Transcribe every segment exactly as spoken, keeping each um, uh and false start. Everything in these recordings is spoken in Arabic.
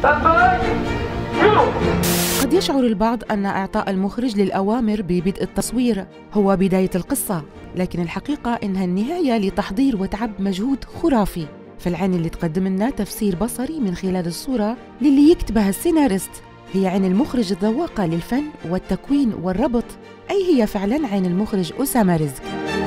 قد يشعر البعض أن إعطاء المخرج للأوامر ببدء التصوير هو بداية القصة، لكن الحقيقة إنها النهاية لتحضير وتعب مجهود خرافي. فالعين اللي تقدم لنا تفسير بصري من خلال الصورة للي يكتبها السيناريست هي عين المخرج الذواقة للفن والتكوين والربط، أي هي فعلاً عين المخرج أسامة رزق.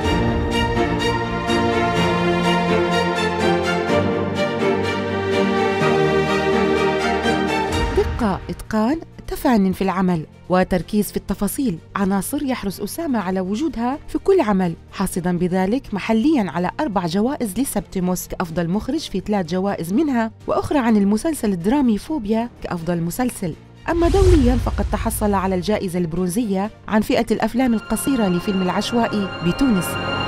دقة، إتقان، تفانٍ في العمل وتركيز في التفاصيل، عناصر يحرص أسامة على وجودها في كل عمل، حاصداً بذلك محلياً على أربع جوائز لسبتيموس كأفضل مخرج في ثلاث جوائز منها، وأخرى عن المسلسل الدرامي فوبيا كأفضل مسلسل. أما دولياً فقد تحصل على الجائزة البرونزية عن فئة الأفلام القصيرة لفيلم العشوائي بتونس.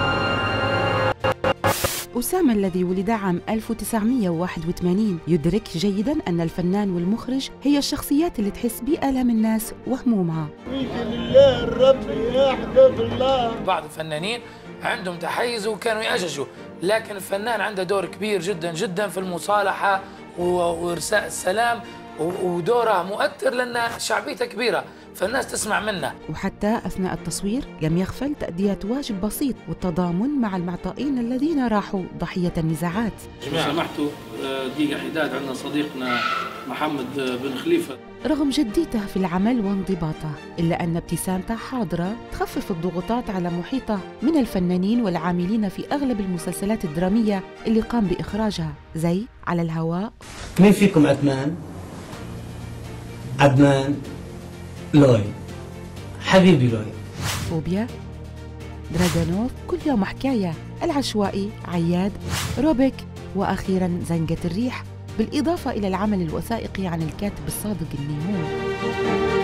أسامة الذي ولد عام ألف وتسعمئة وواحد وثمانين يدرك جيداً أن الفنان والمخرج هي الشخصيات اللي تحس بآلام الناس وهمومها. لله الرب يحفظ الله. بعض الفنانين عندهم تحيز وكانوا يأججوا، لكن الفنان عنده دور كبير جدا جدا في المصالحة وإرساء السلام، ودوره مؤثر لأن شعبيته كبيرة فالناس تسمع منه. وحتى أثناء التصوير لم يغفل تأدية واجب بسيط والتضامن مع المعطائين الذين راحوا ضحية النزاعات. جماعة سمحتوا دقيقة حداد، عندنا صديقنا محمد بن خليفة. رغم جديته في العمل وانضباطه إلا أن ابتسامته حاضرة تخفف الضغوطات على محيطه من الفنانين والعاملين في أغلب المسلسلات الدرامية اللي قام بإخراجها زي على الهواء. مين فيكم عدنان؟ عدنان لوي حبيبي لوي. فوبيا، دراغونوف، كل يوم حكاية، العشوائي، عياد، روبيك، وأخيراً زنقة الريح، بالإضافة إلى العمل الوثائقي عن الكاتب الصادق النيمون.